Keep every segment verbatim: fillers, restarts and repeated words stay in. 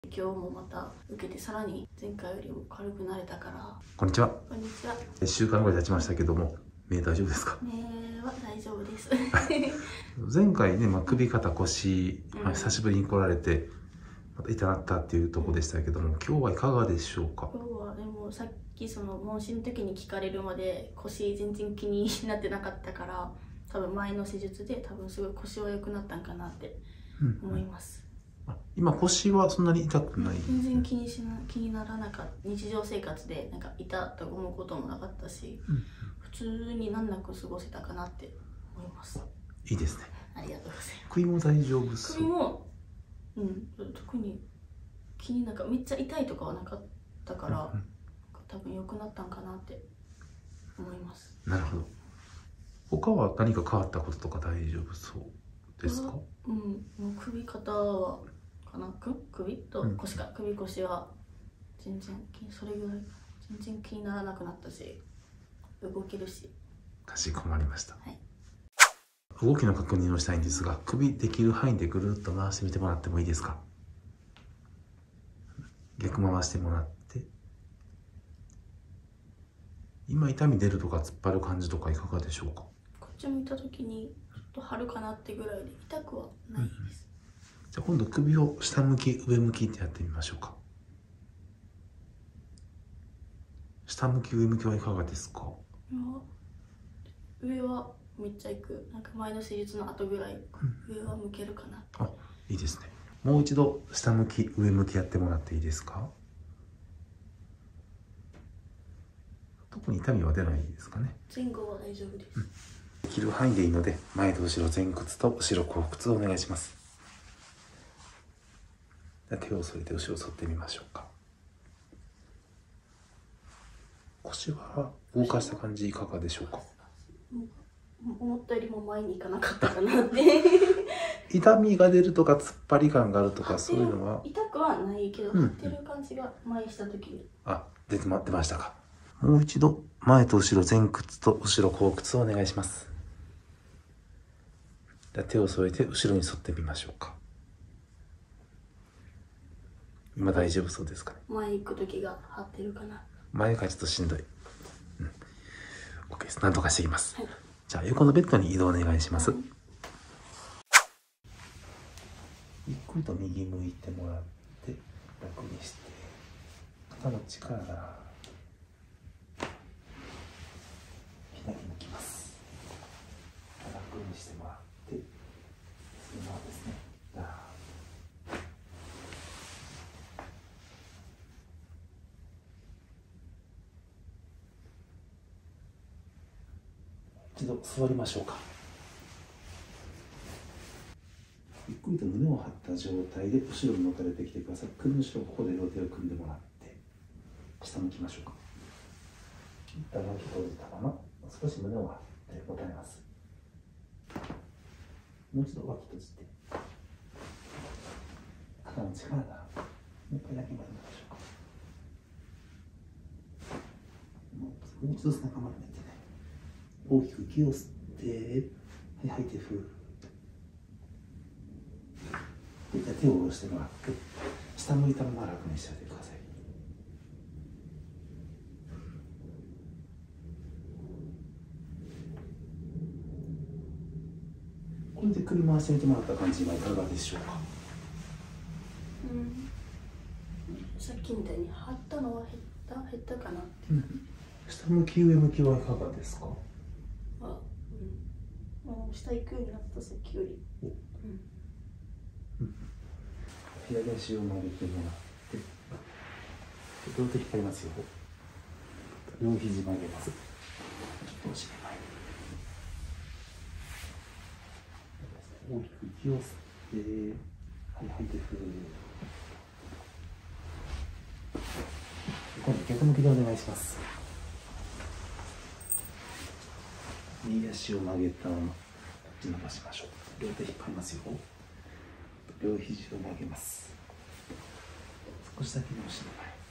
今日もまた受けて、さらに前回よりも軽くなれたから。 こんにちは。 こんにちは。 いっしゅうかんぐらい経ちましたけども、目大丈夫ですか？ 目は大丈夫です。 前回ね、まあ、首肩腰、 うんまあ、久しぶりに来られてまた痛なったっていうところでしたけども、今日はいかがでしょうか？ 今日はでもさっきその問診の時に聞かれるまで腰全然気になってなかったから、多分前の施術で多分すごい腰は良くなったんかなって思います。 うん、今腰はそんなに痛くない？ 全然気にしな気にならなかった。日常生活でなんか痛と思うこともなかったし、うん、普通に難なく過ごせたかなって思います。 いいですね。 ありがとうございます。 首も大丈夫そう？ 首も、うん、特に気になんかめっちゃ痛いとかはなかったから、うんうん、多分良くなったんかなって思います。 なるほど。他は何か変わったこととか大丈夫そうですか？ うん、もう首肩はかな、首と腰か、うん、首腰は全然それぐらい全然気にならなくなったし、動けるし。 かしこまりました。 はい。 動きの確認をしたいんですが、首できる範囲でぐるっと回してみてもらってもいいですか？逆回してもらって。今痛み出るとか突っ張る感じとかいかがでしょうか？ こっち向いた時にちょっと張るかなってぐらいで痛くはないです。うん、 じゃあ今度首を下向き上向きってやってみましょうか。下向き上向きはいかがですか？ 上はめっちゃいく。なんか前の施術の後ぐらい上は向けるかな。 あ、いいですね。もう一度下向き上向きやってもらっていいですか？特に痛みは出ないですかね？ 前後は大丈夫です。うん、 できる範囲でいいので、前と後ろ前屈と後ろ後屈をお願いします。手を添えて後ろ反ってみましょうか。腰は動かした感じいかがでしょうか？ 思ったよりも前に行かなかったかなって痛みが出るとか突っ張り感があるとかそういうのは？ 痛くはないけど、張ってる感じが前した時に、 あ、出てましたか？もう一度前と後ろ前屈と後ろ後屈をお願いします。手を添えて後ろに反ってみましょうか。今大丈夫そうですかね？ 前行く時が張ってるかな。 前がちょっとしんどい。うん、OK です。なんとかしていきます。はい、じゃあ横のベッドに移動お願いします。はい、ゆっくりと右向いてもらって楽にして、肩の力が左向きます。楽にしてもらって、そのままですね。一度座りましょうか。ゆっくりと胸を張った状態で後ろにもたれてきてください。首の後ろ、ここで両手を組んでもらって下向きましょうか。一旦脇閉じたまま少し胸を張ってもたれます。もう一度脇閉じて肩の力がもう一回だけまでましょうか。もう一度背中まで寝てね。大きく息を吸って、はい、吐いてふー。で、手を下ろしてもらって、下向いたまま楽にしておいてください。これで首回してみてもらった感じ、今いかがでしょうか？ うん、さっきみたいに張ったのは減った減ったかなって、うん、 下向き上向きはいかがですか？ あ、うん、もう下行くようになった、さっきより。うんうん、左足を曲げてもらって両手引っ張りますよ。両肘曲げます。ちょっと押して前大きく息を吸って、はい、吐いてふー。今度逆向きでお願いします。右足を曲げたまま伸ばしましょう。両手引っ張りますよ。両肘を曲げます。少しだけ伸ばして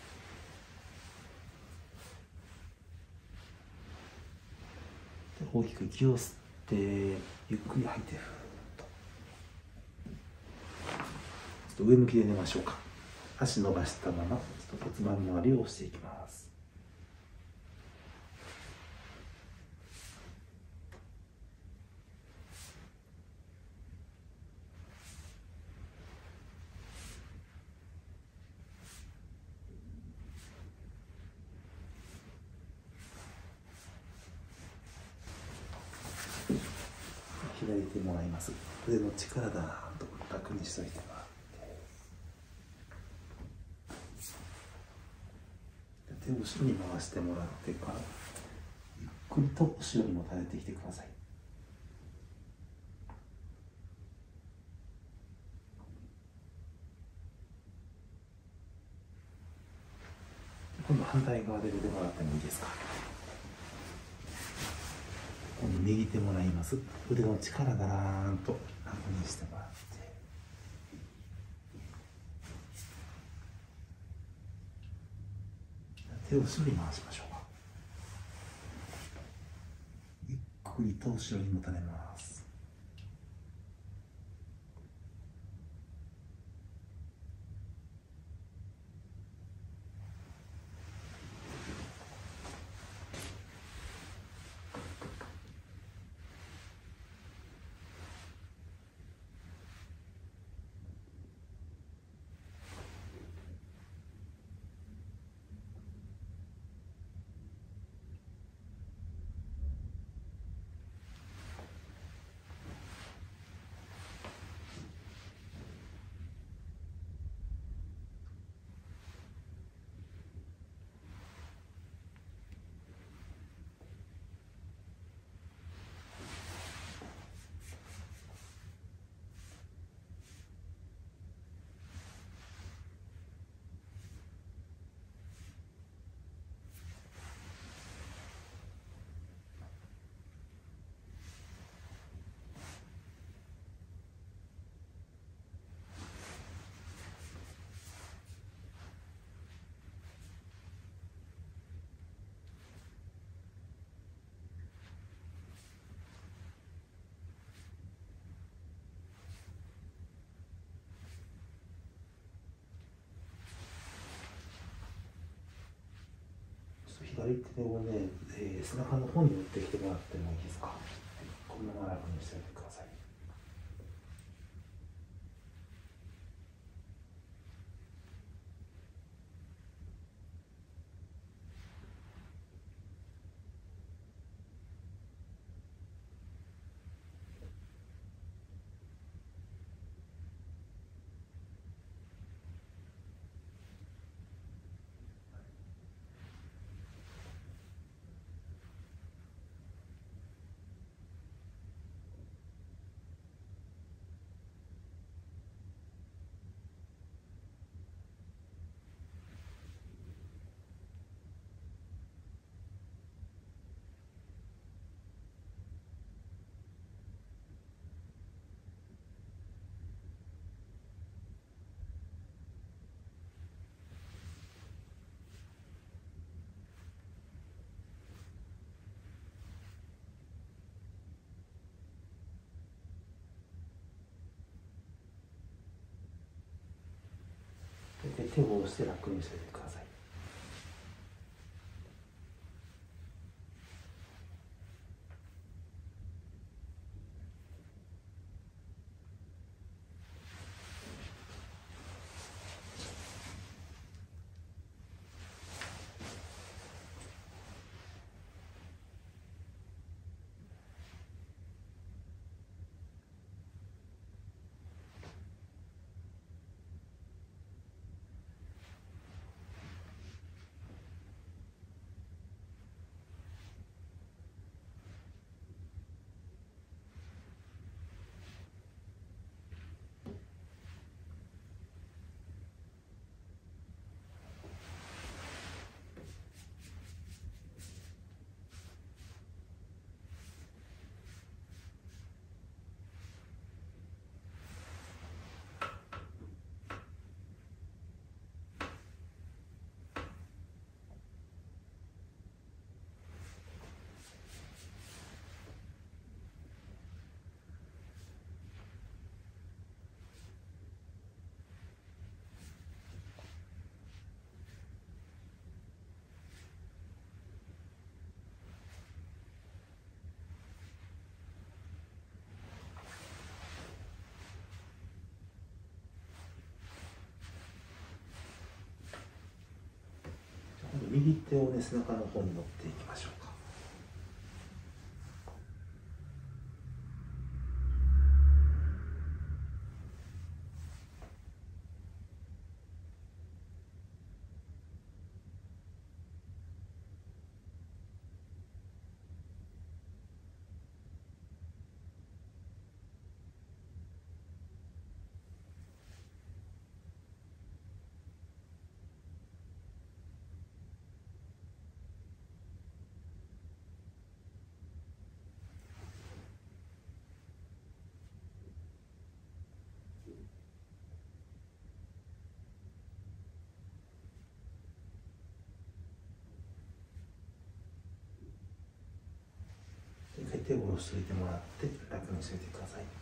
前。大きく息を吸ってゆっくり吐いてふーっと。ちょっと上向きで寝ましょうか。 足伸ばしたままちょっと骨盤周りを押していきます。開いてもらいます。腕の力だなと楽にしといてもらって、手を後ろに回してもらってからゆっくりと後ろにもたれてきてください。今度反対側で腕もらってもいいですか。今度右手もらいます。腕の力だらーんと楽にしてもらって、手を後ろに回しましょうか。ゆっくりと後ろにもたれます。左手をね、えー、背中の方に持ってきてもらってもいいですか。このまま楽にしておいてください。で手を押して楽にしておいてください。 右手をね背中の方に持っていきましょうか。一回手を下ろしておいてもらって楽にしておいてください。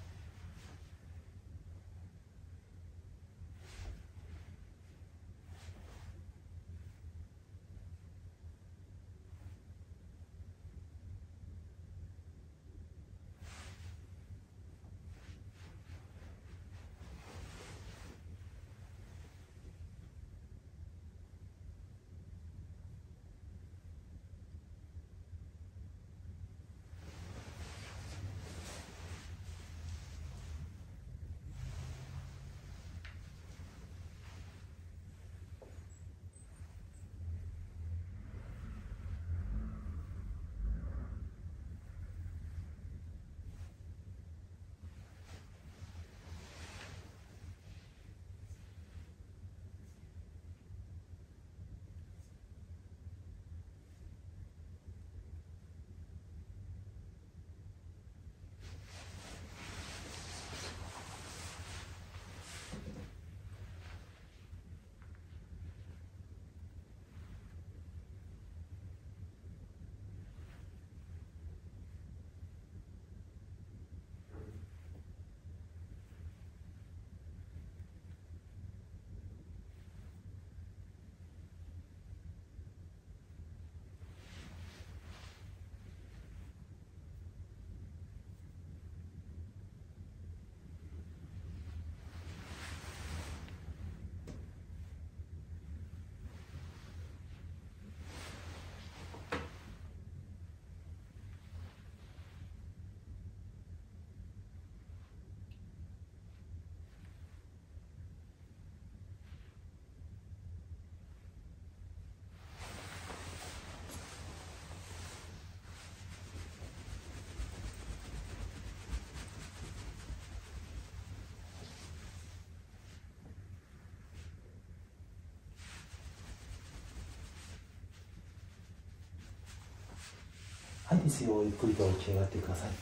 はいですよ、ゆっくりと起き上がってください。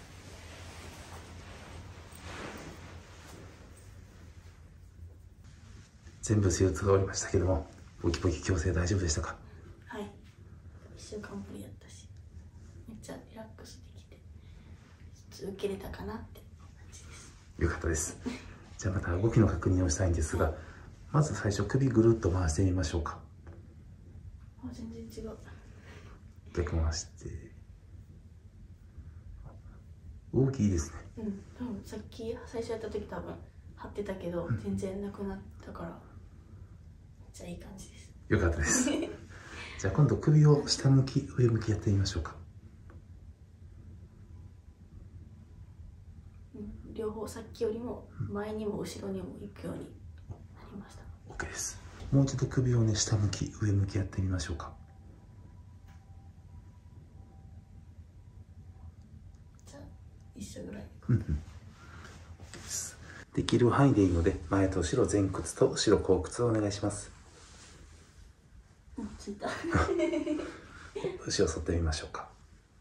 全部手術が終わりましたけども、ボキボキ矯正大丈夫でしたか？ はい、いっしゅうかんぶりやったし、めっちゃリラックスできて受けれたかなって感じです。 よかったです。じゃあまた動きの確認をしたいんですが、はい、まず最初首ぐるっと回してみましょうか。 あ、全然違う。 逆回して、大きいですね。 うん、多分さっき最初やった時多分張ってたけど、うん、全然なくなったからめっちゃいい感じです。 よかったです。じゃあ今度首を下向き上向きやってみましょうか。 うん、両方さっきよりも前にも後ろにも行くようになりました。 OK です。もう一度首をね下向き上向きやってみましょうか。 じゃあ一緒ぐらい。 うんうん、できる範囲でいいので前と後ろ前屈と後ろ後屈をお願いします。 うん、ついた。 後ろ反ってみましょうか。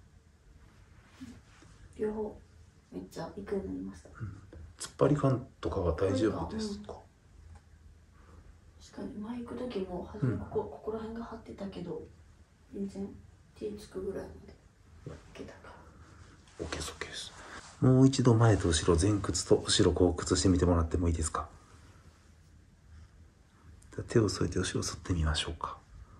両方めっちゃいくようになりました。 うん、突っ張り感とかは大丈夫ですか？ 確かに前行く時も初めここ、うん、ここら辺が張ってたけど全然手つくぐらいまでいけたから。 OK です。 OK です。もう一度前と後ろ前屈と後ろ後屈してみてもらってもいいですか？手を添えて後ろ反ってみましょうか。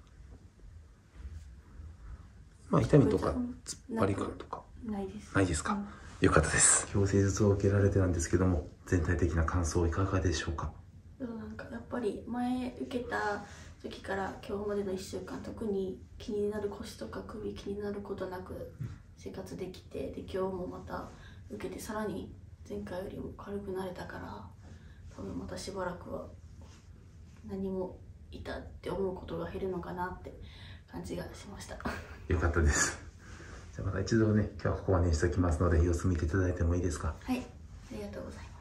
まあ痛みとか突っ張り感とかないです。 ないですか？うん、よかったです。矯正術を受けられてなんですけども、全体的な感想いかがでしょうか？ どうなんなんかやっぱり前受けた時から今日までのいっしゅうかん、特に気になる腰とか首気になることなく生活できて、で今日もまた受けてさらに前回よりも軽くなれたから、多分またしばらくは何も痛って思うことが減るのかなって感じがしました。 よかったです。じゃあまた一度ね、今日はここまでにしておきますので、様子見ていただいてもいいですか？ はい、ありがとうございます。